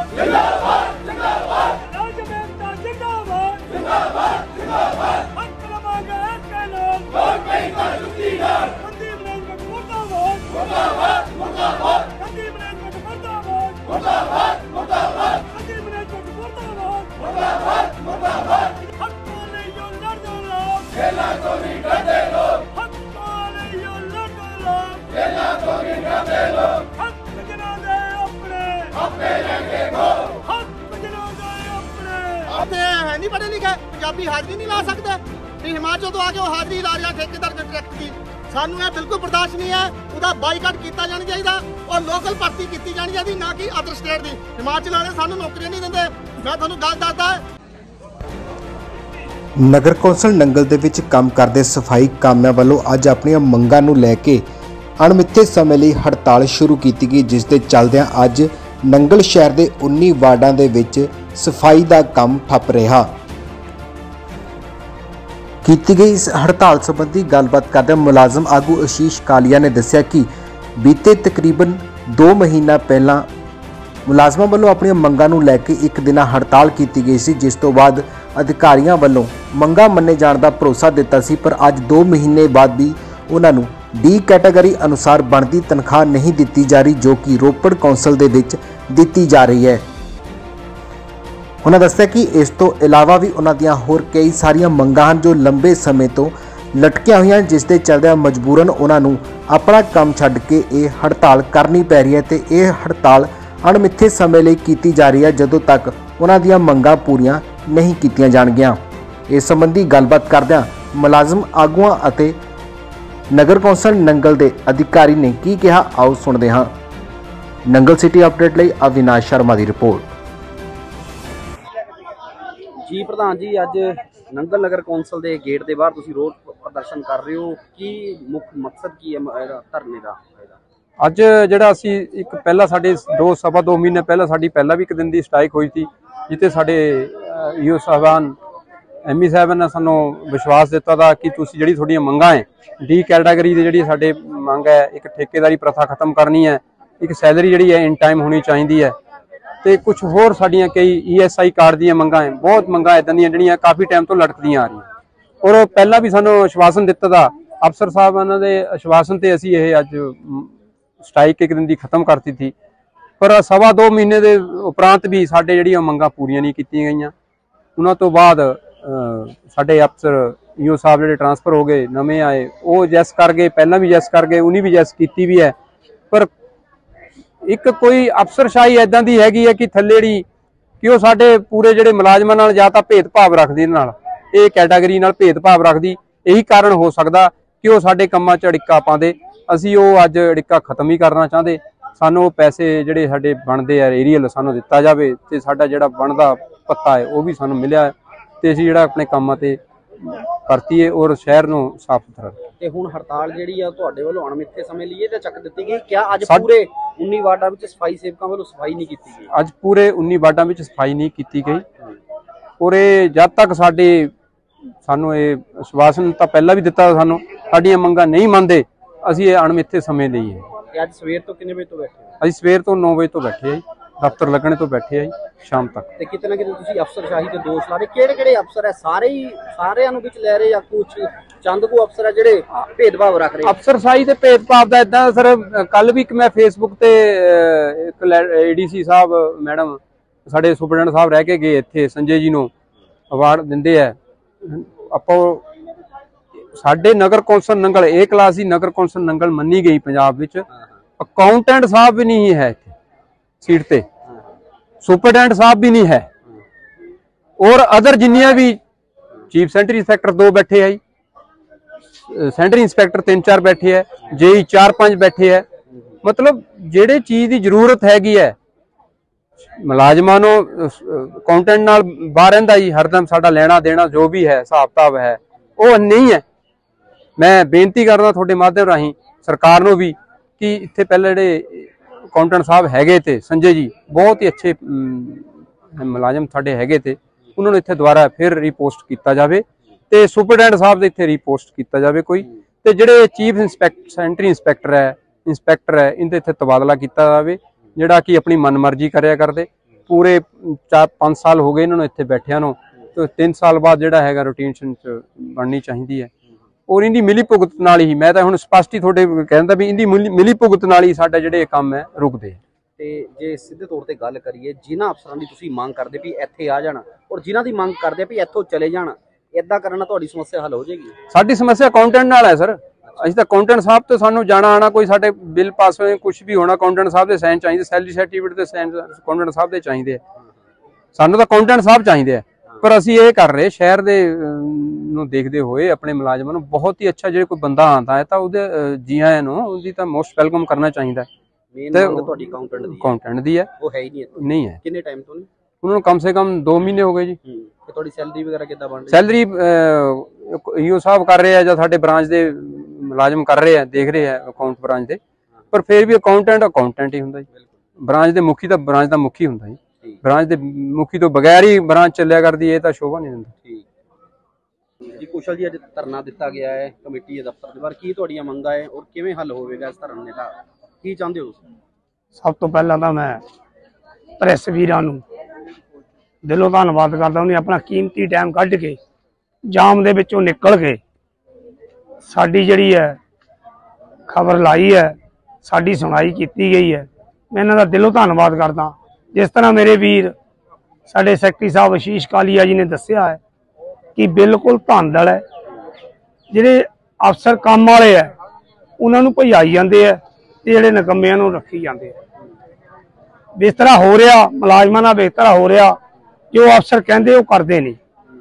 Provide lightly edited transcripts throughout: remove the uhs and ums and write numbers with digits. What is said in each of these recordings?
नहीं पढ़े लिखे पंजाबी हाजरी नहीं ला सकते। हिमाचल तो आके हाजरी ला रहा ठेकेदार कंट्रैक्ट की। सानू यह बिल्कुल बर्दाश्त नहीं है। उसका बाईकाट किया जाना चाहिए और लोकल भर्ती की जानी चाहिए, ना कि अदर स्टेट की। हिमाचल वाले सानू नौकरियां नहीं देंगे। मैं तुहानू गल दसदा, नगर कौंसल नंगल दे विच काम करदे सफाई कामिਆਂ ਵੱਲੋਂ ਅੱਜ ਆਪਣੀਆਂ ਮੰਗਾਂ ਨੂੰ ਲੈ ਕੇ ਅਣਮਿੱਥੇ ਸਮੇਂ ਲਈ ਹੜਤਾਲ ਸ਼ੁਰੂ ਕੀਤੀ ਗਈ, ਜਿਸ ਦੇ ਚੱਲਦਿਆਂ ਅੱਜ ਨੰਗਲ ਸ਼ਹਿਰ ਦੇ 19 ਵਾਰਡਾਂ ਦੇ ਵਿੱਚ ਸਫਾਈ ਦਾ ਕੰਮ ਠੱਪ ਰਿਹਾ। ਕੀਤੀ ਗਈ ਇਸ ਹੜਤਾਲ ਸੰਬੰਧੀ ਗੱਲਬਾਤ ਕਰਦਿਆਂ ਮੁਲਾਜ਼ਮ ਆਗੂ ਆਸ਼ੀਸ਼ ਕਾਲੀਆ ਨੇ ਦੱਸਿਆ ਕਿ ਬੀਤੇ ਤਕਰੀਬਨ 2 ਮਹੀਨਾ ਪਹਿਲਾਂ ਮੁਲਾਜ਼ਮਾਂ ਵੱਲੋਂ ਆਪਣੀਆਂ ਮੰਗਾਂ ਨੂੰ ਲੈ ਕੇ ਇੱਕ ਦਿਨਾ ਹੜਤਾਲ ਕੀਤੀ ਗਈ ਸੀ, ਜਿਸ ਤੋਂ ਬਾਅਦ ਅਧਿਕਾਰੀਆਂ ਵੱਲੋਂ ਮੰਗਾਂ ਮੰਨੇ ਜਾਣ ਦਾ ਭਰੋਸਾ ਦਿੱਤਾ ਸੀ। ਪਰ ਅੱਜ 2 ਮਹੀਨੇ ਬਾਅਦ ਵੀ ਉਹਨਾਂ ਨੂੰ ਡੀ ਕੈਟਾਗਰੀ ਅਨੁਸਾਰ ਬਣਦੀ ਤਨਖਾਹ ਨਹੀਂ ਦਿੱਤੀ ਜਾ ਰਹੀ, ਜੋ ਕਿ ਰੋਪੜ ਕੌਂਸਲ ਦੇ ਵਿੱਚ ਦਿੱਤੀ ਜਾ ਰਹੀ ਹੈ। ਉਹਨਾਂ ਦੱਸਿਆ ਕਿ ਇਸ ਤੋਂ ਇਲਾਵਾ ਵੀ ਉਹਨਾਂ ਦੀਆਂ ਹੋਰ ਕਈ ਸਾਰੀਆਂ ਮੰਗਾਂ ਹਨ ਜੋ ਲੰਬੇ ਸਮੇਂ ਤੋਂ ਲਟਕੀਆਂ ਹੋਈਆਂ, ਜਿਸ ਦੇ ਚੱਲਦਿਆਂ ਮਜਬੂਰਨ ਉਹਨਾਂ ਨੂੰ ਆਪਣਾ ਕੰਮ ਛੱਡ ਕੇ ਇਹ ਹੜਤਾਲ ਕਰਨੀ ਪੈ ਰਹੀ ਹੈ ਤੇ ਇਹ ਹੜਤਾਲ ਅਣਮਿੱਥੇ ਸਮੇਂ ਲਈ ਕੀਤੀ ਜਾ ਰਹੀ ਹੈ, ਜਦੋਂ ਤੱਕ ਉਹਨਾਂ ਦੀਆਂ ਮੰਗਾਂ ਪੂਰੀਆਂ नहीं कीतियां जाणगियां। इस संबंधी गलबात करदियां मुलाजम आगुआं अते नगर कौंसल नंगल के अधिकारी ने की कहा, आओ सुनते हाँ। नंगल सिटी अपडेट लई अविनाश शर्मा की रिपोर्ट। जी प्रधान जी, अज नंगल नगर कौंसल के गेट के बाहर तुसीं रोड प्रदर्शन कर रहे हो, की मुख्य मकसद की है धरने का? अज जिहड़ा असीं एक पहला साडे 2 महीने पहला साडी पहला भी एक दिन की स्ट्राइक हुई थी, जिते साडे ईओ साहबान एमई साहब ने सानू विश्वास दिता था कि तुसीं जिहड़ी तुहाडीआं मंगां है डी कैटागरी दी जिहड़ी साडे मंग है, एक ठेकेदारी प्रथा खत्म करनी है, एक सैलरी जिहड़ी है इन टाइम होनी चाहिए है, तो कुछ होर साडीआं कई ESI कार्ड दीआं मंगां है, बहुत मंगां इदां दीआं जिहड़ियां काफ़ी टाइम तो लटकदियां आ रही। और पहला भी सानू आश्वासन दिता था अफसर साहबानां दे आश्वासन ते असीं इह अज स्ट्राइक एक दिन की खत्म करती थी, पर 2.25 महीने के उपरांत भी साडे जिहड़ियां मंगां पूरीआं नहीं कीतीआं गईआं। उन्हां तो बाद साडे अफसर ईओ साहब जिहड़े ट्रांसफर हो गए, नवे आए, वो जैस कर गए, पहला भी जैस कर गए, उन्हीं भी जैस की भी है, पर एक कोई अफसरशाही इदां दी हैगी है कि थल्ले जिहड़ी कि वो साडे पूरे जिहड़े मुलाजमां नाल जां तां भेदभाव रखदी, इहनां नाल इह कैटागरी नाल भेदभाव रखदी। यही कारण हो सकदा कि वो साडे कंमां 'च अड़िक्का पाउंदे। असीं वो अज अड़िक्का खत्म ही करना चाहते। सानू पैसे जिहड़े साडे बनदे आ एरीअल सानू दिता जावे ते साडा जिहड़ा बनदा पत्ता है वो भी सानू मिलिया ते असीं जिहड़ा अपने कामां ते करतीए और शहर नूं साफ सुथरा ते हुण हड़ताल जिहड़ी आ तुहाडे वल्लों अणमिੱਥੇ समय लिए ते चक दित्ती गई। क्या अज पूरे 19 वार्डां विच सफाई सेवकां वल्लों सफाई नहीं कीती गई? अज पूरे 19 वार्डां विच सफाई नहीं कीती गई और जद तक साडे सानू ये आश्वासन तां पहला भी दिता सानू साडीआं मंगां नहीं मंनदे, असीं ये अणमिੱਥੇ समय ਲਈ है। अज सवेर तो कितने बजे तो बैठे? अभी सवेर तो 9 बजे तो बैठे हैं, दफ्तर लगने तो बैठे हैं शाम तक। ते किते ना किते तुसीं अफसरशाही ते दोष ला रहे, किहड़े-किहड़े अफसर है? सारे ही सारिआं नूं विच लै रहे या कुछ चंद को अफसर है जिहड़े भेदभाव रख रहे? अफसरशाही ते भेदभाव दा इदां सर, कल भी मैं फेसबुक ते एक ADC साहब मैडम साडे सुपरडेंट साहब रह के गए इत्थे, संजय जी नूं अवार्ड दिंदे है। आपां साडे नगर कौंसल नंगल ए क्लास ही नगर कौंसल नंगल मन्नी गई पंजाब विच। अकाउंटेंट साहब भी नहीं है सीट ते, सुपरडेंट साहब भी नहीं है, और अदर जिन्नियां भी चीफ सेंटरी इंस्पैक्टर 2 बैठे है, सेंटरी इंस्पैक्टर 3-4 बैठे है, JE 4-5 बैठे है। मतलब जेड़े चीज़ की जरूरत हैगी है मुलाजमां नूं अकाउंटेंट नाल बाहर रहिंदा जी, हरदम साडा लेना देना जो भी है हिसाब किताब है वो नहीं है। मैं बेनती करदा तुहाडे माध्यम राही सरकार नूं भी कि इत्थे पहले जिहड़े अकाउंटेंट साहब हैगे थे संजय जी, बहुत ही अच्छे मुलाजम साडे हैगे थे, उन्होंने इत्थे दोबारा फिर रिपोस्ट किया जाए ते सुपरडेंट साहब दे इत्थे रिपोस्ट किया जाए कोई, ते जिहड़े चीफ सेंटरी इंस्पैक्टर है इनके इत्थे तबादला किया जाए, जिहड़ा कि अपनी मनमर्जी करिया करदे। ਪੂਰੇ 4-5 ਸਾਲ ਹੋ ਗਏ ਇਹਨਾਂ ਨੂੰ ਇੱਥੇ ਬੈਠਿਆਂ ਨੂੰ, ਤੇ 3 ਸਾਲ ਬਾਅਦ ਜਿਹੜਾ ਹੈਗਾ ਰੋਟੇਸ਼ਨ ਚ ਬਣਨੀ ਚਾਹੀਦੀ ਹੈ। ਔਰ ਇਹਦੀ ਮਿਲੀ ਭੁਗਤ ਨਾਲ ਹੀ, ਮੈਂ ਤਾਂ ਹੁਣ ਸਪਸ਼ਟ ਹੀ ਤੁਹਾਡੇ ਕਹਿੰਦਾ ਵੀ ਇਹਦੀ ਮਿਲੀ ਭੁਗਤ ਨਾਲ ਹੀ ਸਾਡਾ ਜਿਹੜੇ ਕੰਮ ਹੈ ਰੁਕਦੇ ਆ। ਤੇ ਜੇ ਸਿੱਧੇ ਤੌਰ ਤੇ ਗੱਲ ਕਰੀਏ, ਜਿਨ੍ਹਾਂ ਅਫਸਰਾਂ ਦੀ ਤੁਸੀਂ ਮੰਗ ਕਰਦੇ ਵੀ ਇੱਥੇ ਆ ਜਾਣ ਔਰ ਜਿਨ੍ਹਾਂ ਦੀ ਮੰਗ ਕਰਦੇ ਵੀ ਇੱਥੋਂ ਚਲੇ ਜਾਣ, ਇਦਾਂ ਕਰਨ ਨਾਲ ਤੁਹਾਡੀ ਸਮੱਸਿਆ ਹੱਲ ਹੋ ਜਾਏਗੀ? ਸਾਡੀ ਸਮੱਸਿਆ ਅਕਾਊਂਟੈਂਟ ਨਾਲ ਹੈ ਸਰ। ਅਸੀਂ ਤਾਂ ਅਕਾਊਂਟੈਂਟ ਸਾਹਿਬ ਤੋਂ ਸਾਨੂੰ ਜਾਣਾ ਆਣਾ, ਕੋਈ ਸਾਡੇ ਬਿੱਲ ਪਾਸ ਹੋਏ ਕੁਝ ਵੀ ਹੋਣਾ, ਅਕਾਊਂਟੈਂਟ ਸਾਹਿਬ ਦੇ ਸਾਈਨ ਚਾਹੀਦੇ, ਸੈਲਰੀ ਸਰਟੀਫਿਕੇਟ ਦੇ ਸਾਈਨ ਅਕਾਊਂਟੈਂਟ ਸਾਹਿਬ ਦੇ ਚਾਹੀਦੇ ਆ। ਸਾਨੂੰ ਤਾਂ ਅਕਾਊਂਟੈਂਟ ਸਾਹਿਬ ਚਾਹੀਦੇ ਆ। ਪਰ ਅਸੀਂ ਇਹ ਕਰ ਰਹੇ ਸ਼ਹਿਰ ਦੇ ਨੂੰ ਦੇਖਦੇ ਹੋਏ ਆਪਣੇ ਮੁਲਾਜ਼ਮਾਂ ਨੂੰ ਬਹੁਤ ਹੀ ਅੱਛਾ, ਜੇ ਕੋਈ ਬੰਦਾ ਆਉਂਦਾ ਹੈ ਤਾਂ ਉਹਦੇ ਜੀ ਆਇਆਂ ਨੂੰ ਉਹਦੀ ਤਾਂ ਮੋਸਟ ਵੈਲਕਮ ਕਰਨਾ ਚਾਹੀਦਾ। ਮੇਨ ਮੰਗ ਤੁਹਾਡੀ ਅਕਾਊਂਟੈਂਟ ਦੀ ਹੈ, ਉਹ ਹੈ ਹੀ ਨਹੀਂ ਹੈ। ਕਿੰਨੇ ਟਾਈਮ ਤੋਂ ਨਹੀਂ? ਉਹਨਾਂ ਨੂੰ ਕਮ ਸੇ ਕਮ 2 ਮਹੀਨੇ ਹੋ ਗਏ ਜੀ। ਤੇ ਤੁਹਾਡੀ ਸੈਲਰੀ ਵਗੈਰਾ ਕਿੱਦਾਂ ਬਣ ਰਹੀ? ਸੈਲਰੀ ਈਓ ਸਾਹਿਬ ਕਰ ਰਹੇ ਆ ਜਾਂ ਸਾਡੇ ਬ੍ਰਾਂਚ ਦੇ ਮੁਲਾਜ਼ਮ ਕਰ ਰਹੇ ਆ, ਦੇਖ ਰਹੇ ਆ ਅਕਾਊਂਟ ਬ੍ਰਾਂਚ ਦੇ। ਪਰ ਫਿਰ ਵੀ ਅਕਾਊਂਟੈਂਟ ਹੀ ਹੁੰਦਾ ਜੀ। ਬ੍ਰਾਂਚ ਦੇ ਮੁਖੀ ਤਾਂ ਬ੍ਰਾਂਚ ਦਾ ਮੁਖੀ ਹੁੰਦਾ ਜੀ। ਬ੍ਰਾਂਚ ਦੇ ਮੁਖੀ ਤੋਂ ਬਗੈਰ ਹੀ ਬ੍ਰਾਂਚ ਚੱਲਿਆ ਕਰਦੀ, ਇਹ ਤਾਂ ਸ਼ੋਭਾ ਨਹੀਂ ਦਿੰਦਾ। ਠੀਕ ਜੀ। ਕੁਸ਼ਲ ਜੀ, ਅੱਜ ਧਰਨਾ ਦਿੱਤਾ ਗਿਆ ਹੈ ਕਮੇਟੀ ਦੇ ਦਫ਼ਤਰ ਦੇ ਬਾਹਰ, ਕੀ ਤੁਹਾਡੀਆਂ ਮੰਗਾਂ ਹੈ ਔਰ ਕਿਵੇਂ ਹੱਲ ਹੋਵੇਗਾ ਇਸ ਧਰਨੇ ਦਾ? ਕੀ ਚਾਹੁੰਦੇ ਹੋ ਤੁਸੀਂ? ਸਭ ਤੋਂ ਪਹਿਲਾਂ ਤਾਂ ਮੈਂ ਪ੍ਰੈਸ ਵੀਰਾਂ ਨੂੰ ਦਿਲੋਂ ਧੰਨਵਾਦ ਕਰਦਾ। ਉਹਨੇ ਆਪਣਾ ਕੀਮਤੀ ਟਾਈਮ ਕੱਢ ਕੇ ਜਾਮ ਦੇ ਵਿੱਚੋਂ ਨਿਕਲ ਕੇ ਸਾਡੀ ਜਿਹੜੀ ਹੈ ਖਬਰ ਲਾਈ ਹੈ, ਸਾਡੀ ਸੁਣਾਈ ਕੀਤੀ ਗਈ ਹੈ। ਮੈਂ ਇਹਨਾਂ ਦਾ ਦਿਲੋਂ ਧੰਨਵਾਦ ਕਰਦਾ। ਜਿਸ ਤਰ੍ਹਾਂ ਮੇਰੇ ਵੀਰ ਸਾਡੇ ਸੈਕਟਰੀ ਸਾਹਿਬ ਆਸ਼ੀਸ਼ ਕਾਲੀਆ ਜੀ ਨੇ ਦੱਸਿਆ ਹੈ ਕਿ ਬਿਲਕੁਲ ਧਾਂਦਲ ਹੈ, ਜਿਹੜੇ ਅਫਸਰ ਕੰਮ ਵਾਲੇ ਹੈ ਉਹਨਾਂ ਨੂੰ ਭਜਾਈ ਜਾਂਦੇ ਹੈ ਤੇ ਜਿਹੜੇ ਨਿਕੰਮਿਆਂ ਨੂੰ ਰੱਖੀ ਜਾਂਦੇ ਆ। ਬਿਸਤਰਾ ਹੋ ਰਿਹਾ, ਮੁਲਾਜ਼ਮਾਂ ਨਾਲ ਬਿਸਤਰਾ ਹੋ ਰਿਹਾ, ਜੋ ਅਫਸਰ ਕਹਿੰਦੇ ਉਹ ਕਰਦੇ ਨਹੀਂ।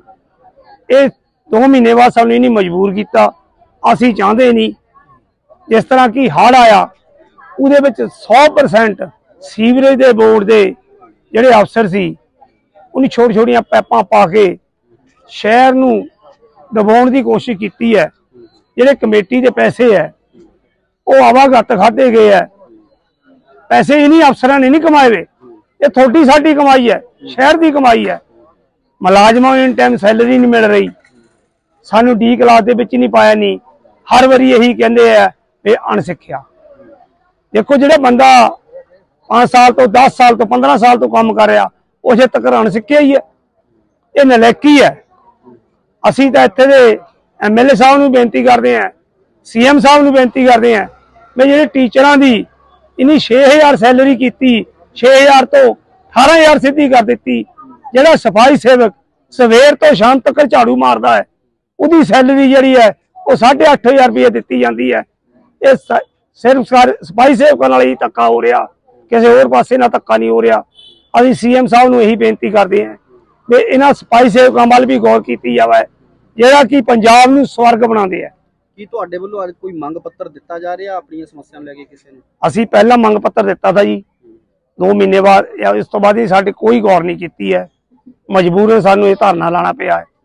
ਇਹ 2 ਮਹੀਨੇ ਬਾਅਦ ਸਾਨੂੰ ਨਹੀਂ ਮਜਬੂਰ ਕੀਤਾ। ਅਸੀਂ ਚਾਹੁੰਦੇ ਨਹੀਂ, ਜਿਸ ਤਰ੍ਹਾਂ ਕਿ ਹੜ੍ਹ ਆਇਆ ਉਹਦੇ ਵਿੱਚ 100% ਸੀਵਰੇਜ ਦੇ ਬੋਰਡ ਦੇ ਜਿਹੜੇ ਅਫਸਰ ਸੀ ਉਹਨੇ ਛੋਟੀਆਂ ਪੈਪਾਂ ਪਾ ਕੇ ਸ਼ਹਿਰ ਨੂੰ ਦਬਾਉਣ ਦੀ ਕੋਸ਼ਿਸ਼ ਕੀਤੀ ਹੈ। ਜਿਹੜੇ ਕਮੇਟੀ ਦੇ ਪੈਸੇ ਹੈ ਉਹ ਆਵਾਗੱਤ ਖਾਧੇ ਗਏ ਹੈ। ਪੈਸੇ ਇਨੀ ਅਫਸਰਾਂ ਨੇ ਨਹੀਂ ਕਮਾਏ ਵੇ, ਇਹ ਤੁਹਾਡੀ ਸਾਡੀ ਕਮਾਈ ਹੈ, ਸ਼ਹਿਰ ਦੀ ਕਮਾਈ ਹੈ। ਮੁਲਾਜ਼ਮਾਂ ਨੂੰ ਇਨ ਟਾਈਮ ਸੈਲਰੀ ਨਹੀਂ ਮਿਲ ਰਹੀ, ਸਾਨੂੰ ਡੀ ਕਲਾਸ ਦੇ ਵਿੱਚ ਨਹੀਂ ਪਾਇਆ। ਨਹੀਂ, ਹਰ ਵਾਰੀ ਇਹੀ ਕਹਿੰਦੇ ਆ ਵੀ ਅਣਸਿੱਖਿਆ। ਦੇਖੋ, ਜਿਹੜੇ ਬੰਦਾ 5 ਸਾਲ ਤੋਂ 10 ਸਾਲ ਤੋਂ 15 ਸਾਲ ਤੋਂ ਕੰਮ ਕਰ ਰਿਹਾ, ਉਹ ਜੇ ਤੱਕ ਅਣਸਿੱਖਿਆ ਹੀ ਹੈ। ਇਹ ਨਲਾਇਕੀ ਹੈ। ਅਸੀਂ ਤਾਂ ਇੱਥੇ ਦੇ MLA ਸਾਹਿਬ ਨੂੰ ਬੇਨਤੀ ਕਰਦੇ ਹਾਂ, CM ਸਾਹਿਬ ਨੂੰ ਬੇਨਤੀ ਕਰਦੇ ਹਾਂ ਵੀ ਜਿਹੜੇ ਟੀਚਰਾਂ ਦੀ ਇਨੀ 6000 ਸੈਲਰੀ ਕੀਤੀ, 6000 ਤੋਂ 18000 ਸਿੱਧੀ ਕਰ ਦਿੱਤੀ। ਜਿਹੜਾ ਸਫਾਈ ਸੇਵਕ ਸਵੇਰ ਤੋਂ ਸ਼ਾਮ ਤੱਕ ਝਾੜੂ ਮਾਰਦਾ ਹੈ, ਉਹਦੀ ਸੈਲਰੀ ਜਿਹੜੀ ਹੈ ਉਹ 8500 ਰੁਪਏ ਦਿੱਤੀ ਜਾਂਦੀ ਹੈ। ਇਹ ਸਿਰਫ ਸਫਾਈ ਸੇਵਕਾਂ ਨਾਲ ਹੀ ਧੱਕਾ ਹੋ ਰਿਹਾ, ਕਿਸੇ ਹੋਰ ਪਾਸੇ ਨਾਲ ਧੱਕਾ ਨਹੀਂ ਹੋ ਰਿਹਾ। ਅਸੀਂ CM ਸਾਹਿਬ ਨੂੰ ਇਹੀ ਬੇਨਤੀ ਕਰਦੇ ਹਾਂ ਵੀ ਇਹਨਾਂ ਸਫਾਈ ਸੇਵਕਾਂ ਵੱਲ ਵੀ ਗੌਰ ਕੀਤੀ ਜਾਵੇ, ਜਿਹੜਾ ਕਿ ਪੰਜਾਬ ਨੂੰ ਸਵਰਗ ਬਣਾਉਂਦੇ ਆ। ਕੀ ਤੁਹਾਡੇ ਵੱਲੋਂ ਅੱਜ ਕੋਈ ਮੰਗ ਪੱਤਰ ਦਿੱਤਾ ਜਾ ਰਿਹਾ ਆਪਣੀਆਂ ਸਮੱਸਿਆਵਾਂ ਨੂੰ ਲੈ ਕੇ ਕਿਸੇ ਨੂੰ? ਅਸੀਂ ਪਹਿਲਾਂ ਮੰਗ ਪੱਤਰ ਦਿੱਤਾ था ਜੀ 2 ਮਹੀਨੇ ਬਾਅਦ, ਇਸ ਤੋਂ ਬਾਅਦ ਹੀ ਸਾਡੇ ਕੋਈ ਗੌਰ ਨਹੀਂ ਕੀਤੀ ਹੈ। ਮਜਬੂਰਨ ਸਾਨੂੰ ਇਹ ਧਰਨਾ ਲਾਣਾ ਪਿਆ ਹੈ।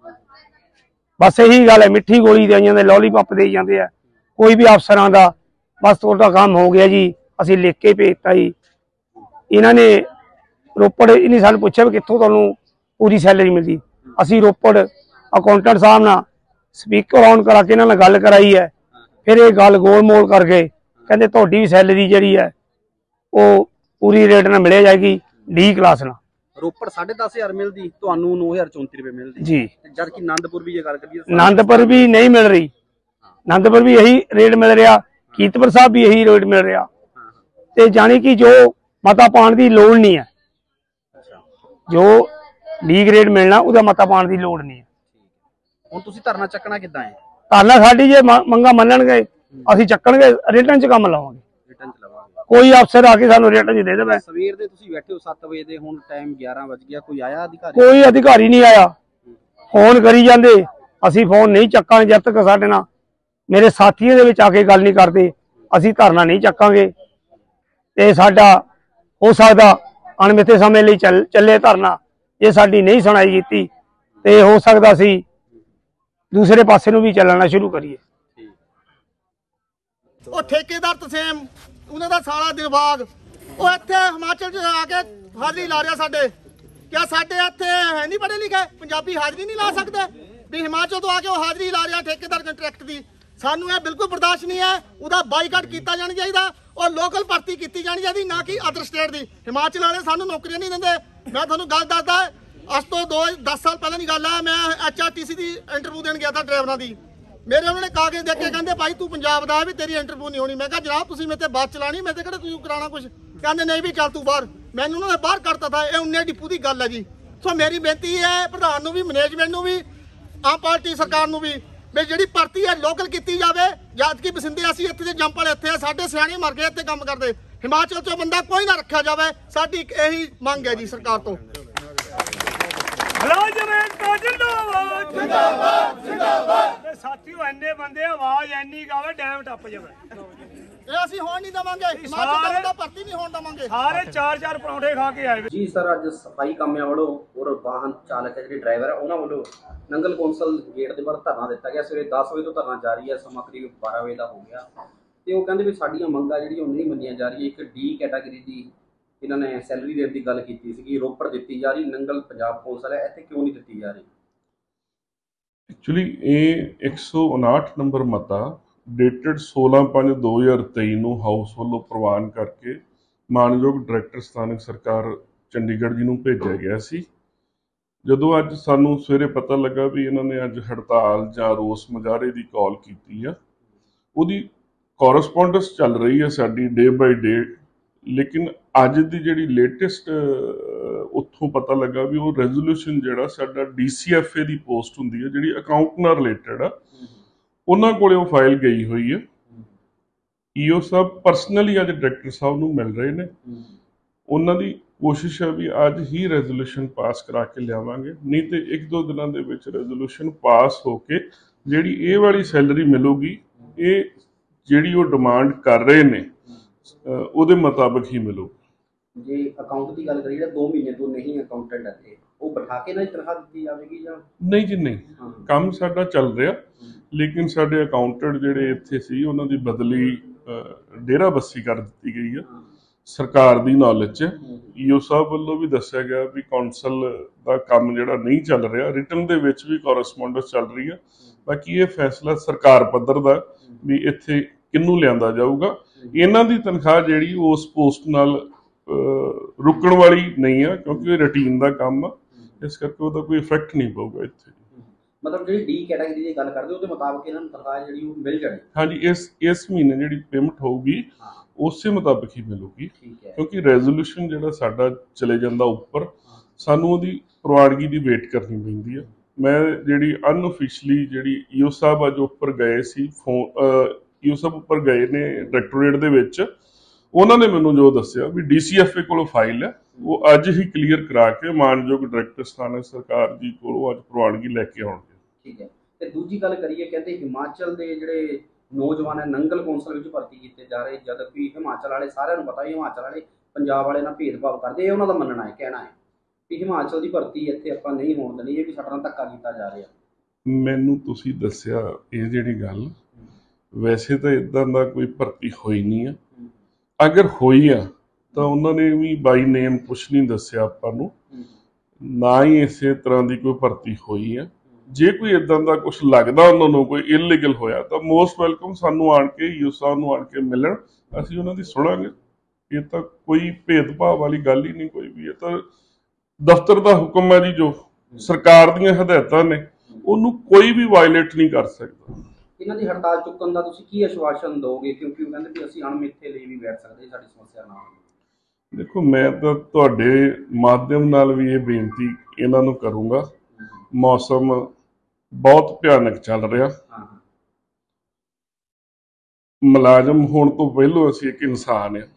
ਬਸ ਇਹੀ ਗੱਲ ਹੈ, ਮਿੱਠੀ ਗੋਲੀ ਦੇਈ ਜਾਂਦੇ, ਲੋਲੀਪੌਪ ਦੇਈ ਜਾਂਦੇ ਆ ਕੋਈ ਵੀ ਅਫਸਰਾਂ ਦਾ। ਬਸ ਤੁਹਾਡਾ ਕੰਮ ਹੋ ਗਿਆ ਜੀ, ਅਸੀਂ ਲਿਖ ਕੇ ਭੇਜਤਾ ਜੀ। ਇਹਨਾਂ ਨੇ ਰੋਪੜ ਇਹਨੇ ਸਾਨੂੰ ਪੁੱਛਿਆ ਵੀ ਕਿੱਥੋਂ ਤੁਹਾਨੂੰ ਪੂਰੀ ਸੈਲਰੀ ਮਿਲਦੀ। ਅਸੀਂ ਰੋਪੜ ਅਕਾਊਂਟੈਂਟ ਸਾਹਿਬ ਨਾਲ ਸਪੀਕਰ ਔਨ ਕਰਾ ਕੇ ਇਹਨਾਂ ਨਾਲ ਗੱਲ ਕਰਾਈ ਹੈ। ਫਿਰ ਇਹ ਗੱਲ ਗੋਲ ਮੋਲ ਕਰਕੇ ਕਹਿੰਦੇ ਤੁਹਾਡੀ ਵੀ ਸੈਲਰੀ ਜਿਹੜੀ ਹੈ ਉਹ ਪੂਰੀ ਰੇਟ ਨਾਲ ਮਿਲਿਆ ਜਾਏਗੀ, ਡੀ ਕਲਾਸ ਨਾਲ। ਰੋਪੜ 10500 ਮਿਲਦੀ, ਤੁਹਾਨੂੰ 9034 ਰੁਪਏ ਮਿਲਦੀ ਜੀ। ਜਦ ਕਿ ਆਨੰਦਪੁਰ ਵੀ ਜੇ ਗੱਲ ਕਰੀਏ, ਆਨੰਦਪੁਰ ਵੀ ਨਹੀਂ ਮਿਲ ਰਹੀ। ਆਨੰਦਪੁਰ ਵੀ ਇਹੀ ਰੇਟ ਮਿਲ ਰਿਹਾ, ਕੀਰਤਪੁਰ ਸਾਹਿਬ ਵੀ ਇਹੀ ਰੇਟ ਮਿਲ ਰਿਹਾ। ਤੇ ਜਾਣੀ ਕਿ ਜੋ ਮਤਾ ਪਾਉਣ ਦੀ ਲੋੜ ਨਹੀਂ ਹੈ, ਜੋ ਲੀਗ ਰੇਟ ਮਿਲਣਾ ਉਹਦਾ ਮਤਾ ਪਾਉਣ ਦੀ ਲੋੜ ਨਹੀਂ ਹੈ। ਹੁਣ ਤੁਸੀਂ ਧਰਨਾ ਚੱਕਣਾ ਕਿੱਦਾਂ ਹੈ? ਧਰਨਾ ਸਾਡੀ ਜੇ ਮੰਗਾ ਮੰਨਣਗੇ ਅਸੀਂ ਚੱਕਣਗੇ, ਰਿਟਰਨ 'ਚ ਕੰਮ ਲਾਵਾਂਗੇ। ਰਿਟਰਨ ਚ ਲਵਾਂਗੇ। ਕੋਈ ਅਫਸਰ ਆ ਕੇ ਸਾਨੂੰ ਰਿਟਰਨ 'ਚ ਦੇ ਦੇਵੇ। ਸਵੇਰ ਦੇ ਤੁਸੀਂ ਬੈਠੇ ਹੋ 7 ਵਜੇ ਦੇ, ਹੁਣ ਟਾਈਮ 11 ਵਜ ਗਿਆ, ਕੋਈ ਆਇਆ ਅਧਿਕਾਰੀ? ਕੋਈ ਅਧਿਕਾਰੀ ਨਹੀਂ ਆਇਆ। ਫੋਨ ਕਰੀ ਜਾਂਦੇ, ਅਸੀਂ ਫੋਨ ਨਹੀਂ ਚੱਕਾਂਗੇ ਜਦ ਤੱਕ ਸਾਡੇ ਨਾਲ ਮੇਰੇ ਸਾਥੀਆਂ ਦੇ ਵਿੱਚ ਆ ਕੇ ਗੱਲ ਨਹੀਂ ਕਰਦੇ, ਅਸੀਂ ਧਰਨਾ ਨਹੀਂ ਚੱਕਾਂਗੇ। ਤੇ ਸਾਡਾ ਹੋ ਸਕਦਾ ਅਣਮਿੱਥੇ ਸਮੇਂ ਲਈ ਚੱਲੇ ਧਰਨਾ। ਜੇ ਸਾਡੀ ਨਹੀਂ ਸੁਣਾਈ ਕੀਤੀ ਤੇ ਹੋ ਸਕਦਾ ਅਸੀਂ ਦੂਸਰੇ ਪਾਸੇ ਨੂੰ ਵੀ ਚੱਲਣਾ ਸ਼ੁਰੂ ਕਰੀਏ। ਉਹ ਠੇਕੇਦਾਰ ਤਸੀਮ, ਉਹਨਾਂ ਦਾ ਸਾਲਾ ਦਿਲਬਾਗ, ਉਹ ਇੱਥੇ ਹਿਮਾਚਲ 'ਚ ਆ ਕੇ ਹਾਜ਼ਰੀ ਲਾ ਰਿਹਾ ਸਾਡੇ। ਕਿਆ ਸਾਡੇ ਇੱਥੇ ਹੈ ਨਹੀਂ ਪੜ੍ਹੇ ਲਿਖੇ, ਪੰਜਾਬੀ ਹਾਜ਼ਰੀ ਨਹੀਂ ਲਾ ਸਕਦੇ? ਵੀ ਹਿਮਾਚਲ ਤੋਂ ਆ ਕੇ ਉਹ ਹਾਜ਼ਰੀ ਲਾ ਰਿਹਾ ਠੇਕੇਦਾਰ ਕੰਟਰੈਕਟ ਦੀ। ਸਾਨੂੰ ਇਹ ਬਿਲਕੁਲ ਬਰਦਾਸ਼ਤ ਨਹੀਂ ਹੈ। ਉਹਦਾ ਬਾਈਕਾਟ ਕੀਤਾ ਜਾਣਾ ਚਾਹੀਦਾ ਔਰ ਲੋਕਲ ਭਰਤੀ ਕੀਤੀ ਜਾਣੀ ਚਾਹੀਦੀ, ਨਾ ਕਿ ਅਦਰ ਸਟੇਟ ਦੀ। ਹਿਮਾਚਲ ਵਾਲੇ ਸਾਨੂੰ ਨੌਕਰੀਆਂ ਨਹੀਂ ਦਿੰਦੇ। ਮੈਂ ਤੁਹਾਨੂੰ ਗੱਲ ਦੱਸਦਾ, ਅੱਜ ਤੋਂ 10 ਸਾਲ ਪਹਿਲਾਂ ਦੀ ਗੱਲ ਹੈ। ਮੈਂ HRTC ਦੀ ਇੰਟਰਵਿਊ ਦੇਣ ਗਿਆ ਤਾਂ ਡਰਾਈਵਰਾਂ ਦੀ। ਮੇਰੇ ਉਹਨਾਂ ਨੇ ਕਾਗਜ਼ ਦੇ ਕੇ ਕਹਿੰਦੇ ਭਾਈ ਤੂੰ ਪੰਜਾਬ ਦਾ ਹੈ ਵੀ ਤੇਰੀ ਇੰਟਰਵਿਊ ਨਹੀਂ ਹੋਣੀ। ਮੈਂ ਕਿਹਾ ਜਨਾਬ ਤੁਸੀਂ ਮੇਰੇ ਤੇ ਬੱਸ ਚਲਾਣੀ, ਮੈਂ ਤੇ ਕਿਹੜਾ ਤੁਸੀਂ ਕਰਾਉਣਾ ਕੁਝ। ਕਹਿੰਦੇ ਨਹੀਂ ਵੀ ਚੱਲ ਤੂੰ ਬਾਹਰ। ਮੈਨੂੰ ਉਹਨਾਂ ਨੇ ਬਾਹਰ ਕੱਢਤਾ ਥਾ। ਇਹ 19 ਡਿਪੂ ਦੀ ਗੱਲ ਹੈ ਜੀ। ਸੋ ਮੇਰੀ ਬੇਨਤੀ ਹੈ ਪ੍ਰਧਾਨ ਨੂੰ ਵੀ, ਮੈਨੇਜਮੈਂਟ ਨੂੰ ਵੀ, ਆਮ ਪਾਰਟੀ ਸਰਕਾਰ ਨੂੰ ਵੀ ਜਿਹੜੀ ਭਰਤੀ ਹੈ ਲੋਕਲ ਕੀਤੀ ਜਾਵੇ। ਜਦ ਕਿ ਬਸਿੰਦੇ ਅਸੀਂ ਇੱਥੇ ਦੇ ਜੰਪ ਵਾਲੇ ਇੱਥੇ ਆ, ਸਾਡੇ ਸਿਆਣੇ ਮਰ ਗਏ ਇੱਥੇ ਕੰਮ ਕਰਦੇ। ਹਿਮਾਚਲ ਚੋਂ ਬੰਦਾ ਕੋਈ ਨਾ ਰੱਖਿਆ ਜਾਵੇ। ਸਾਡੀ ਇਹੀ ਮੰਗ ਹੈ ਜੀ ਸਰਕਾਰ ਤੋਂ। ਜਿੰਦਾਬਾਦ ਜਿੰਦਾਬਾਦ ਜਿੰਦਾਬਾਦ। ਸਾਥੀਓ ਇੰਨੇ ਬੰਦੇ ਆਵਾਜ਼ ਇੰਨੀ ਗਾਵੇ ਡੈਮ ਟੱਪ ਜਾਵੇ। ਇਹ ਅਸੀਂ ਹੋਣ ਨਹੀਂ ਦਵਾਂਗੇ। ਹਿਮਾਚਲ ਦਾ ਭਰਤੀ ਨਹੀਂ ਹੋਣ ਦਵਾਂਗੇ। ਸਾਰੇ 4-4 ਪਰੌਂਠੇ ਖਾ ਕੇ ਆਏ। ਜੀ ਸਰ, ਅੱਜ ਸਫਾਈ ਕਾਮਿਆਂ ਵੱਲੋਂ ਔਰ ਵਾਹਨ ਚਾਲਕ ਹੈ ਜਿਹੜੇ ਡਰਾਈਵਰ ਹੈ ਉਹਨਾਂ ਵੱਲੋਂ ਨੰਗਲ ਕੌਂਸਲ ਗੇਟ ਦੇ ਬਾਹਰ ਧਰਨਾ ਦਿੱਤਾ ਗਿਆ। ਸਵੇਰੇ 10 ਵਜੇ ਤੋਂ ਧਰਨਾ ਜਾਰੀ ਹੈ, ਸਮਾਂ ਕਰੀਬ 12 ਵਜੇ ਦਾ ਹੋ ਗਿਆ। ਤੇ ਉਹ ਕਹਿੰਦੇ ਵੀ ਸਾਡੀਆਂ ਮੰਗਾਂ ਜਿਹੜੀਆਂ ਉਹ ਨਹੀਂ ਮੰਨੀਆਂ ਜਾ ਰਹੀਆਂ। ਇੱਕ D ਕੈਟਾਗਰੀ ਦੀ ਇਹਨਾਂ ਨੇ ਸੈਲਰੀ ਦੇਣ ਦੀ ਗੱਲ ਕੀਤੀ ਸੀਗੀ, ਰੋਪੜ ਦਿੱਤੀ ਜਾ ਰਹੀ, ਨੰਗਲ ਪੰਜਾਬ ਕੌਂਸਲ ਹੈ, ਇੱਥੇ ਕਿਉਂ ਨਹੀਂ ਦਿੱਤੀ ਜਾ ਰਹੀ? ਐਕਚੁਅਲੀ ਇਹ 159 ਨੰਬਰ ਮਤਾ ਡੇਟਡ 16/5/2023 ਨੂੰ ਹਾਊਸ ਵੱਲੋਂ ਪ੍ਰਵਾਨ ਕਰਕੇ ਮਾਨਯੋਗ ਡਾਇਰੈਕਟਰ ਸਥਾਨਕ ਸਰਕਾਰ ਚੰਡੀਗੜ੍ਹ ਜੀ ਨੂੰ ਭੇਜਿਆ ਗਿਆ ਸੀ। ਜਦੋਂ ਅੱਜ ਸਾਨੂੰ ਸਵੇਰੇ ਪਤਾ ਲੱਗਾ ਵੀ ਇਹਨਾਂ ਨੇ ਅੱਜ ਹੜਤਾਲ ਜਾਂ ਰੋਸ ਮੁਜ਼ਾਹਰੇ ਦੀ ਕਾਲ ਕੀਤੀ ਆ, ਉਹਦੀ ਕੋਰਸਪੋਂਡੈਂਸ ਚੱਲ ਰਹੀ ਹੈ ਸਾਡੀ ਡੇ ਬਾਈ ਡੇ। ਲੇਕਿਨ ਅੱਜ ਦੀ ਜਿਹੜੀ ਲੇਟੈਸਟ ਉੱਥੋਂ ਪਤਾ ਲੱਗਾ ਵੀ ਉਹ ਰੈਜ਼ੋਲੂਸ਼ਨ ਜਿਹੜਾ ਸਾਡਾ DCFA ਦੀ ਪੋਸਟ ਹੁੰਦੀ ਹੈ ਜਿਹੜੀ ਅਕਾਊਂਟ ਨਾਲ ਰਿਲੇਟਡ ਆ, ਉਹਨਾਂ ਕੋਲੇ ਉਹ ਫਾਈਲ ਗਈ ਹੋਈ ਹੈ। EO ਸਾਹਿਬ ਪਰਸਨਲੀ ਅੱਜ ਡਾਇਰੈਕਟਰ ਸਾਹਿਬ ਨੂੰ ਮਿਲ ਰਹੇ ਨੇ। ਉਹਨਾਂ ਦੀ ਕੋਸ਼ਿਸ਼ ਹੈ ਵੀ ਅੱਜ ਹੀ ਰੈਜ਼ੋਲੂਸ਼ਨ ਪਾਸ ਕਰਾ ਕੇ ਲਿਆਵਾਂਗੇ, ਨਹੀਂ ਤੇ 1-2 ਦਿਨਾਂ ਦੇ ਵਿੱਚ ਰੈਜ਼ੋਲੂਸ਼ਨ ਪਾਸ ਹੋ ਕੇ ਜਿਹੜੀ ਇਹ ਵਾਲੀ ਸੈਲਰੀ ਮਿਲੂਗੀ, ਇਹ ਜਿਹੜੀ ਉਹ ਡਿਮਾਂਡ ਕਰ ਰਹੇ ਨੇ ਉਹਦੇ ਮੁਤਾਬਕ ਹੀ ਮਿਲੂ। ਜੇ ਅਕਾਊਂਟ ਦੀ ਗੱਲ ਕਰੀਏ, ਜਿਹੜਾ 2 ਮਹੀਨੇ ਤੋਂ ਨਹੀਂ ਅਕਾਊਂਟੈਂਟ ਇੱਥੇ, ਉਹ ਬਿਠਾ ਕੇ ਨਾ ਤਨਖਾਹ ਦਿੱਤੀ ਜਾਵੇਗੀ ਜਾਂ ਨਹੀਂ? ਜੀ ਨਹੀਂ, ਕੰਮ ਸਾਡਾ ਚੱਲ ਰਿਹਾ। ਲੇਕਿਨ ਸਾਡੇ ਅਕਾਊਂਟੈਂਟ ਜਿਹੜੇ ਇੱਥੇ ਸੀ ਉਹਨਾਂ ਦੀ ਬਦਲੀ ਡੇਰਾ ਬੱਸੀ ਕਰ ਦਿੱਤੀ ਗਈ ਆ ਸਰਕਾਰ ਦੀ ਨੌਲੇਜ 'ਚ। EO ਸਾਹਿਬ ਵੱਲੋਂ ਵੀ ਦੱਸਿਆ ਗਿਆ ਵੀ ਕੌਂਸਲ ਦਾ ਕੰਮ ਜਿਹੜਾ ਨਹੀਂ ਚੱਲ ਰਿਹਾ, ਰਿਟਨ ਦੇ ਵਿੱਚ ਵੀ ਕੋਰਸਪੋਂਡੈਂਸ ਚੱਲ ਰਹੀ ਆ। ਬਾਕੀ ਇਹ ਫੈਸਲਾ ਸਰਕਾਰ ਪੱਧਰ ਦਾ ਵੀ ਇੱਥੇ ਕਿਹਨੂੰ ਲਿਆਂਦਾ ਜਾਊਗਾ। ਇਹਨਾਂ ਦੀ ਤਨਖਾਹ ਜਿਹੜੀ ਉਸ ਪੋਸਟ ਨਾਲ ਰੁਕਣ ਵਾਲੀ ਨਹੀਂ ਆ, ਕਿਉਂਕਿ ਇਹ ਰੂਟੀਨ ਦਾ ਕੰਮ ਆ, ਇਸ ਕਰਕੇ ਉਹਦਾ ਕੋਈ ਇਫੈਕਟ ਨਹੀਂ ਪਊਗਾ ਇੱਥੇ। ਮਤਲਬ ਜਿਹੜੀ D ਕੈਟਾਗਰੀ ਦੀ ਗੱਲ ਕਰਦੇ ਉਹਦੇ ਮੁਤਾਬਕ ਇਹਨਾਂ ਨੂੰ ਤਨਖਾਹ ਜਿਹੜੀ ਉਹ ਮਿਲ ਜਾਣੀ? ਹਾਂਜੀ, ਇਸ ਮਹੀਨੇ ਜਿਹੜੀ ਪੇਮੈਂਟ ਹੋਊਗੀ ਉਸੇ ਮੁਤਾਬਕ ਹੀ ਮਿਲੂਗੀ, ਠੀਕ ਹੈ। ਕਿਉਂਕਿ ਰੈਜ਼ੋਲੂਸ਼ਨ ਜਿਹੜਾ ਸਾਡਾ ਚਲੇ ਜਾਂਦਾ ਉੱਪਰ, ਸਾਨੂੰ ਉਹਦੀ ਪ੍ਰਵਾਨਗੀ ਦੀ ਵੇਟ ਕਰਨੀ ਪੈਂਦੀ ਆ। ਮੈਂ ਜਿਹੜੀ ਅਨਓਫੀਸ਼ਲੀ ਜਿਹੜੀ EO ਸਾਹਿਬ ਅੱਜ ਉੱਪਰ ਗਏ ਸੀ, EO ਸਾਹਿਬ ਉੱਪਰ ਗਏ ਨੇ ਡਾਇਰੈਕਟੋਰੇਟ ਦੇ ਵਿੱਚ, ਉਹਨਾਂ ਨੇ ਮੈਨੂੰ ਜੋ ਦੱਸਿਆ ਵੀ DCFA ਕੋਲੋਂ ਫਾਈਲ ਹੈ, ਉਹ ਅੱਜ ਹੀ ਕਲੀਅਰ ਕਰਾ ਕੇ ਮਾਨਯੋਗ ਡਾਇਰੈਕਟਰ ਸਥਾਨਕ ਸਰਕਾਰ ਜੀ ਕੋਲੋਂ ਅੱਜ ਪ੍ਰਵਾਨਗੀ ਲੈ ਕੇ ਆਉਣਗੇ। ਠੀਕ ਹੈ। ਤੇ ਦੂਜੀ ਗੱਲ ਕਰੀਏ, ਕਹਿੰਦੇ ਹਿਮਾਚਲ ਦੇ ਜਿਹੜੇ ਨੌਜਵਾਨ ਹੈ ਨੰਗਲ ਕੌਂਸਲ ਵਿੱਚ ਭਰਤੀ ਕੀਤੇ ਜਾ ਰਹੇ, ਜਦ ਕਿ ਹਿਮਾਚਲ ਵਾਲੇ ਸਾਰਿਆਂ ਨੂੰ ਪਤਾ ਹੀ ਹਿਮਾਚਲ ਵਾਲੇ ਪੰਜਾਬ ਵਾਲੇ ਨਾਲ ਭੇਦਭਾਵ ਕਰਦੇ। ਇਹ ਉਹਨਾਂ ਦਾ ਮੰਨਣਾ ਹੈ, ਕਹਿਣਾ ਹੈ ਕਿ ਹਿਮਾਚਲ ਦੀ ਭਰਤੀ ਇੱਥੇ ਆਪਾਂ ਨਹੀਂ ਹੋਣ ਦੇਣੀ, ਇਹ ਵੀ ਸਾਡੇ ਨਾਲ ਧੱਕਾ ਕੀਤਾ ਜਾ ਰਿਹਾ। ਮੈਨੂੰ ਤੁਸੀਂ ਦੱਸਿਆ ਇਹ ਜਿਹੜੀ ਗੱਲ, ਵੈਸੇ ਤਾਂ ਇਦਾਂ ਦਾ ਕੋਈ ਭਰਤੀ ਹੋਈ ਨਹੀਂ ਆ। ਅਗਰ ਹੋਈ ਆ ਤਾਂ ਉਹਨਾਂ ਨੇ ਵੀ ਬਾਈ ਨੇਮ ਕੁਛ ਨਹੀਂ ਦੱਸਿਆ ਆਪਾਂ ਨੂੰ, ਨਾ ਹੀ ਇਸੇ ਤਰ੍ਹਾਂ ਦੀ ਕੋਈ ਭਰਤੀ ਹੋਈ ਆ। ਜੇ ਕੋਈ ਇਦਾਂ ਦਾ ਕੁਛ ਲੱਗਦਾ ਉਹਨਾਂ ਨੂੰ ਕੋਈ ਇਲੀਗਲ ਹੋਇਆ ਤਾਂ ਮੋਸਟ ਵੈਲਕਮ ਸਾਨੂੰ ਆਣ ਕੇ EO ਸਾਹਿਬ ਨੂੰ ਆਣ ਕੇ ਮਿਲਣ, ਅਸੀਂ ਉਹਨਾਂ ਦੀ ਸੁਣਾਂਗੇ। ਇਹ ਤਾਂ ਕੋਈ ਭੇਦਭਾਵ ਵਾਲੀ ਗੱਲ ਹੀ ਨਹੀਂ ਕੋਈ ਵੀ। ਇਹ ਤਾਂ ਦਫ਼ਤਰ ਦਾ ਹੁਕਮ ਹੈ ਜੀ, ਜੋ ਸਰਕਾਰ ਦੀਆਂ ਹਦਾਇਤਾਂ ਨੇ ਉਹਨੂੰ ਕੋਈ ਵੀ ਵਾਇਲੇਟ ਨਹੀਂ ਕਰ ਸਕਦਾ। ਇਹਨਾਂ ਦੀ ਹੜਤਾਲ ਚੁੱਕਣ ਦਾ ਤੁਸੀਂ ਕੀ ਆਸ਼ਵਾਸਨ ਦਿਓਗੇ, ਕਿਉਂਕਿ ਉਹ ਕਹਿੰਦੇ ਵੀ ਅਸੀਂ ਅਣਮਿੱਥੇ ਲਈ ਵੀ ਬੈਠ ਸਕਦੇ, ਸਾਡੀ ਸਮੱਸਿਆ ਨਾ ਹੋਵੇ? ਦੇਖੋ, ਮੈਂ ਤਾਂ ਤੁਹਾਡੇ ਮਾਧਿਅਮ ਨਾਲ ਵੀ ਇਹ ਬੇਨਤੀ ਇਹਨਾਂ ਨੂੰ ਕਰੂੰਗਾ, ਮੌਸਮ ਬਹੁਤ ਭਿਆਨਕ ਚੱਲ ਰਿਹਾ। ਮੁਲਾਜ਼ਮ ਹੋਣ ਤੋਂ ਪਹਿਲਾਂ ਅਸੀਂ ਇੱਕ ਇਨਸਾਨ ਆ।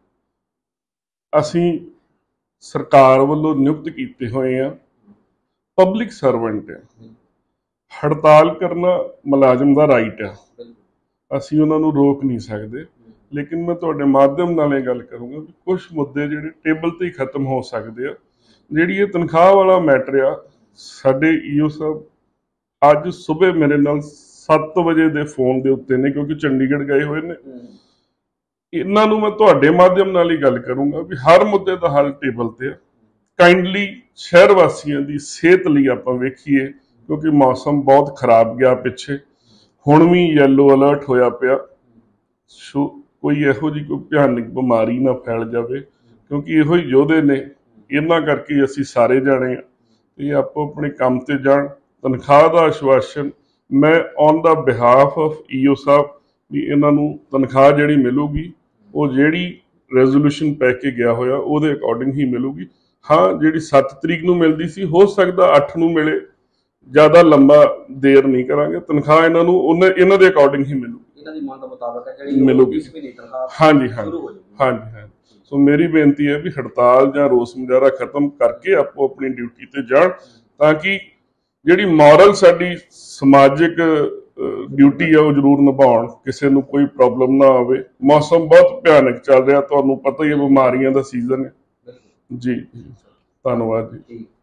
ਅਸੀਂ ਸਰਕਾਰ ਵੱਲੋਂ ਨਿਯੁਕਤ ਕੀਤੇ ਹੋਏ ਆ, ਪਬਲਿਕ ਸਰਵੈਂਟ ਆ। ਹੜਤਾਲ ਕਰਨਾ ਮੁਲਾਜ਼ਮ ਦਾ ਰਾਈਟ ਆ, ਅਸੀਂ ਉਹਨਾਂ ਨੂੰ ਰੋਕ ਨਹੀਂ ਸਕਦੇ। ਲੇਕਿਨ ਮੈਂ ਤੁਹਾਡੇ ਮਾਧਿਅਮ ਨਾਲ ਇਹ ਗੱਲ ਕਰੂੰਗਾ ਵੀ ਕੁਝ ਮੁੱਦੇ ਜਿਹੜੇ ਟੇਬਲ ਤੇ ਹੀ ਖਤਮ ਹੋ ਸਕਦੇ ਆ। ਜਿਹੜੀ ਇਹ ਤਨਖਾਹ ਵਾਲਾ ਮੈਟਰ ਆ, ਸਾਡੇ EO ਸਾਹਿਬ ਅੱਜ ਸਵੇਰੇ ਮੇਰੇ ਨਾਲ 7 ਵਜੇ ਦੇ ਫੋਨ ਦੇ ਉੱਤੇ ਨੇ, ਕਿਉਂਕਿ ਚੰਡੀਗੜ੍ਹ ਗਏ ਹੋਏ ਨੇ। ਇਹਨਾਂ ਨੂੰ ਮੈਂ ਤੁਹਾਡੇ ਮਾਧਿਅਮ ਨਾਲ ਹੀ ਗੱਲ ਕਰੂੰਗਾ ਵੀ ਹਰ ਮੁੱਦੇ ਦਾ ਹੱਲ ਟੇਬਲ ਤੇ ਆ। ਕਾਈਂਡਲੀ ਸ਼ਹਿਰ ਵਾਸੀਆਂ ਦੀ ਸਿਹਤ ਲਈ ਆਪਾਂ ਵੇਖੀਏ, ਕਿਉਂਕਿ ਮੌਸਮ ਬਹੁਤ ਖਰਾਬ ਗਿਆ ਪਿੱਛੇ, ਹੁਣ ਵੀ ਯੈਲੋ ਅਲਰਟ ਹੋਇਆ ਪਿਆ। ਸੋ ਕੋਈ ਇਹੋ ਜਿਹੀ ਕੋਈ ਭਿਆਨਕ ਬਿਮਾਰੀ ਨਾ ਫੈਲ ਜਾਵੇ, ਕਿਉਂਕਿ ਇਹੋ ਹੀ ਯੋਧੇ ਨੇ, ਇਹਨਾਂ ਕਰਕੇ ਅਸੀਂ ਸਾਰੇ ਜਾਣੇ ਆ। ਇਹ ਆਪੋ ਆਪਣੇ ਕੰਮ ਤੇ ਜਾਣ। ਤਨਖਾਹ ਦਾ ਆਸ਼ਵਾਸਨ ਮੈਂ on the behalf of EO ਸਾਹਿਬ ਵੀ ਇਹਨਾਂ ਨੂੰ ਤਨਖਾਹ ਜਿਹੜੀ ਮਿਲੂਗੀ ਉਹ ਜਿਹੜੀ ਰੈਜ਼ੋਲੂਸ਼ਨ ਪੈ ਕੇ ਗਿਆ ਹੋਇਆ ਉਹਦੇ ਅਕੋਰਡਿੰਗ ਹੀ ਮਿਲੂਗੀ। ਹਾਂ, ਜਿਹੜੀ 7 ਤਰੀਕ ਨੂੰ ਮਿਲਦੀ ਸੀ ਹੋ ਸਕਦਾ 8 ਨੂੰ ਮਿਲੇ, ਜ਼ਿਆਦਾ ਲੰਬਾ ਦੇਰ ਨਹੀਂ ਕਰਾਂਗੇ। ਤਨਖਾਹ ਇਹਨਾਂ ਨੂੰ ਇਹਨਾਂ ਦੇ ਅਕੋਰਡਿੰਗ ਹੀ ਮਿਲੂਗੀ, ਇਹਨਾਂ ਦੀ ਮੰਗ ਮੁਤਾਬਕ ਹੈ ਜਿਹੜੀ ਮਿਲੂਗੀ। ਇਸ ਮਹੀਨੇ ਤਨਖਾਹ ਹਾਂਜੀ ਸ਼ੁਰੂ ਹੋ ਜਾਊਗੀ। ਹਾਂਜੀ। ਸੋ ਮੇਰੀ ਬੇਨਤੀ ਹੈ ਵੀ ਹੜਤਾਲ ਜਾਂ ਰੋਸ ਮੁਜ਼ਾਹਰਾ ਖਤਮ ਕਰਕੇ ਆਪੋ ਆਪਣੀ ਡਿਊਟੀ ਤੇ ਜਾਣ, ਤਾਂ ਕਿ ਜਿਹੜੀ ਮੋਰਲ ਸਾਡੀ ਸਮਾਜਿਕ ਡਿਊਟੀ ਹੈ ਉਹ ਜ਼ਰੂਰ ਨਿਭਾਉਣ, ਕਿਸੇ ਨੂੰ ਕੋਈ ਪ੍ਰੋਬਲਮ ਨਾ ਆਵੇ। ਮੌਸਮ ਬਹੁਤ ਭਿਆਨਕ ਚੱਲ ਰਿਹਾ, ਤੁਹਾਨੂੰ ਪਤਾ ਹੀ ਹੈ, ਬਿਮਾਰੀਆਂ ਦਾ ਸੀਜ਼ਨ ਹੈ ਜੀ। ਧੰਨਵਾਦ ਜੀ।